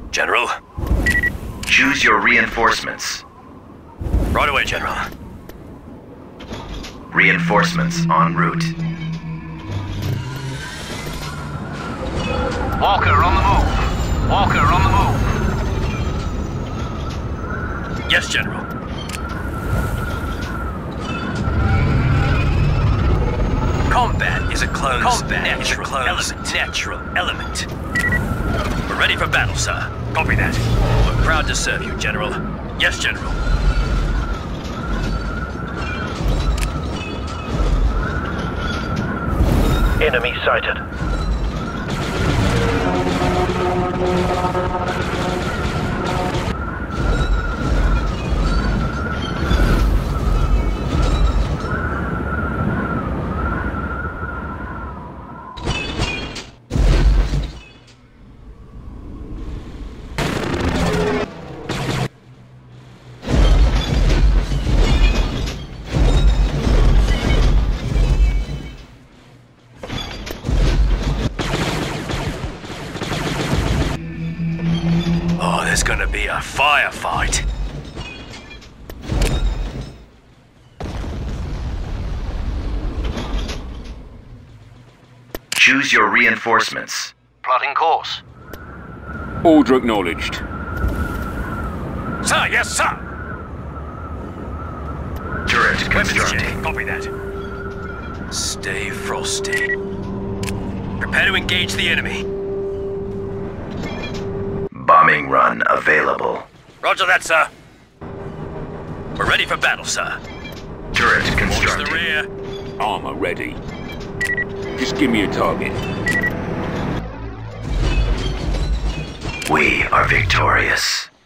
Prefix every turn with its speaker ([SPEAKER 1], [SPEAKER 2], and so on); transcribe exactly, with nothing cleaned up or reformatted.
[SPEAKER 1] General.
[SPEAKER 2] Choose your reinforcements.
[SPEAKER 1] Right away, General.
[SPEAKER 2] Reinforcements en route.
[SPEAKER 3] Walker on the move. Walker on the move.
[SPEAKER 1] Yes, General. Combat is a close Combat natural is a close element. Natural element. We're ready for battle, sir. Copy that. We're proud to serve you, General. Yes, General.
[SPEAKER 3] Enemy sighted.
[SPEAKER 1] There's gonna be a firefight.
[SPEAKER 2] Choose your reinforcements.
[SPEAKER 3] Plotting course.
[SPEAKER 4] Order acknowledged.
[SPEAKER 1] Sir, yes, sir.
[SPEAKER 2] Turret
[SPEAKER 1] Weapons
[SPEAKER 2] constructing.
[SPEAKER 1] check. Copy that. Stay frosty. Prepare to engage the enemy.
[SPEAKER 2] Bombing run available.
[SPEAKER 1] Roger that, sir. We're ready for battle, sir.
[SPEAKER 2] Turret
[SPEAKER 1] Watch the
[SPEAKER 2] constructing.
[SPEAKER 1] rear.
[SPEAKER 4] Armor ready. Just give me a target.
[SPEAKER 2] We are victorious.